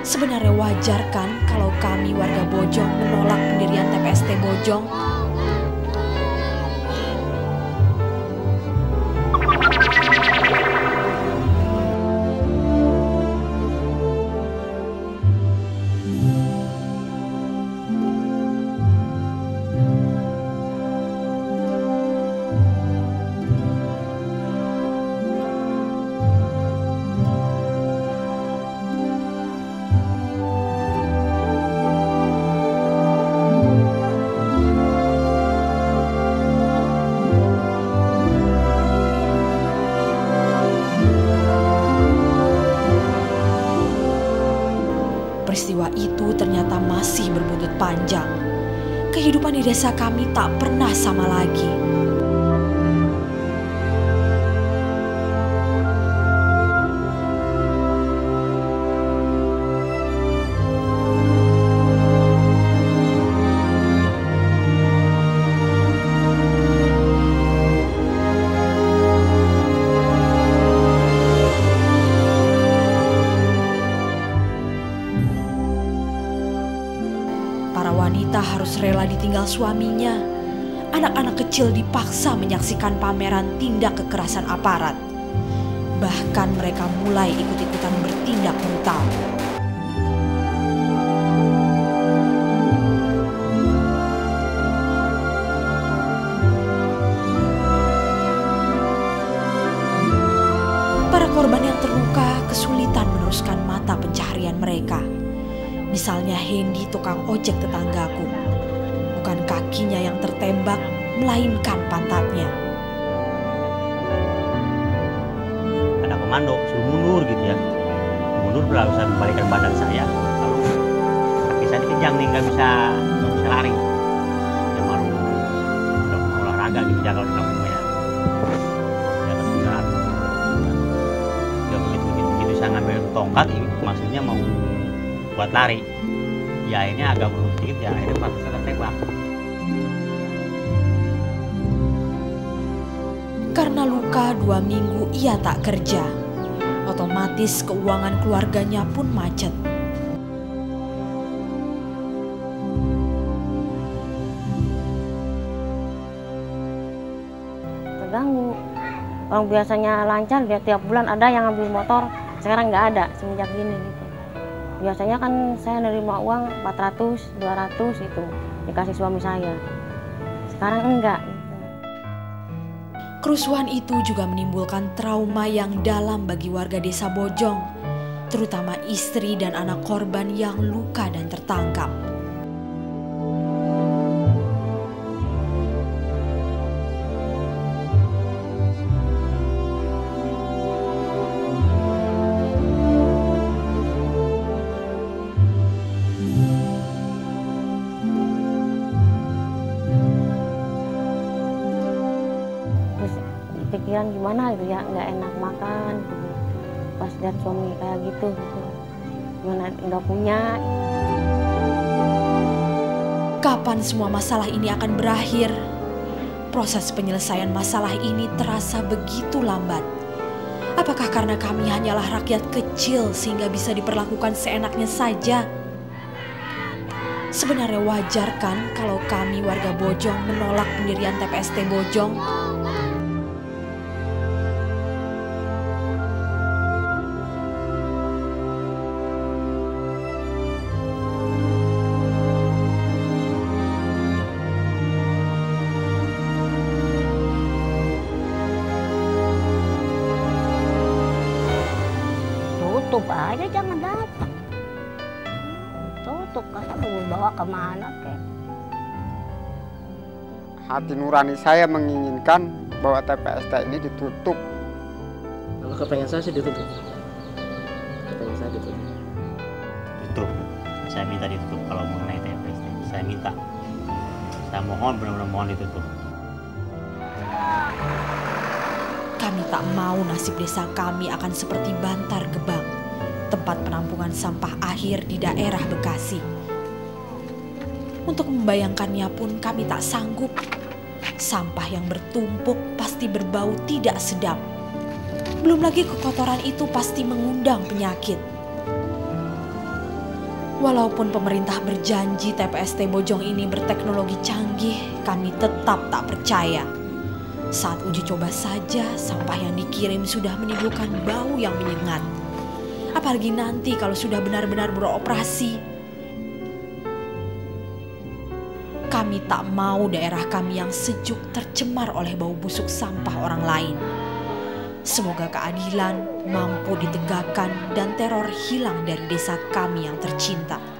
Sebenarnya wajar kan kalau kami warga Bojong menolak pendirian TPST Bojong? Peristiwa itu ternyata masih berbuntut panjang. Kehidupan di desa kami tak pernah sama lagi. Para wanita harus rela ditinggal suaminya. Anak-anak kecil dipaksa menyaksikan pameran tindak kekerasan aparat. Bahkan mereka mulai ikut-ikutan bertindak brutal. Para korban yang terluka kesulitan meneruskan mata pencaharian mereka. Misalnya Hendy, tukang ojek tetanggaku. Bukan kakinya yang tertembak, melainkan pantatnya. Ada komando, suruh mundur gitu ya. Mundur lalu saya membalikkan badan saya. Lalu kaki saya dikejang nih, nggak bisa lari. Ya malu, udah mau olahraga gitu ya kalau di kampungnya. Di atas kendaraan. Ya begitu saya ngambil tongkat, maksudnya mau buat lari, ya akhirnya agak berhenti dikit, ya akhirnya pas saya tembak. Karena luka 2 minggu ia tak kerja, otomatis keuangan keluarganya pun macet. Terganggu. Orang biasanya lancar, dia tiap bulan ada yang ngambil motor, sekarang nggak ada semenjak gini gitu. Biasanya kan saya nerima uang 400, 200 itu dikasih suami saya. Sekarang enggak. Kerusuhan itu juga menimbulkan trauma yang dalam bagi warga desa Bojong, terutama istri dan anak korban yang luka dan tertangkap. Pikiran gimana gitu ya, nggak enak makan gitu. Pas lihat suami kayak gitu, gimana nggak punya. Kapan semua masalah ini akan berakhir? Proses penyelesaian masalah ini terasa begitu lambat. Apakah karena kami hanyalah rakyat kecil sehingga bisa diperlakukan seenaknya saja? Sebenarnya wajar kan kalau kami warga Bojong menolak pendirian TPST Bojong? Tutup aja, jangan datang. Tutup, kasar mau bawa kemana kek. Hati nurani saya menginginkan bahwa TPST ini ditutup. Kalau kepengen saya sih ditutup. Kepengen saya ditutup. Tutup. Saya minta ditutup kalau mengenai TPST. Saya minta. Saya mohon, benar-benar mohon ditutup. Kami tak mau nasib desa kami akan seperti Bantar Gebang, tempat penampungan sampah akhir di daerah Bekasi. Untuk membayangkannya pun kami tak sanggup. Sampah yang bertumpuk pasti berbau tidak sedap. Belum lagi kekotoran itu pasti mengundang penyakit. Walaupun pemerintah berjanji TPST Bojong ini berteknologi canggih, kami tetap tak percaya. Saat uji coba saja, sampah yang dikirim sudah menimbulkan bau yang menyengat. Apalagi nanti kalau sudah benar-benar beroperasi. Kami tak mau daerah kami yang sejuk tercemar oleh bau busuk sampah orang lain. Semoga keadilan mampu ditegakkan dan teror hilang dari desa kami yang tercinta.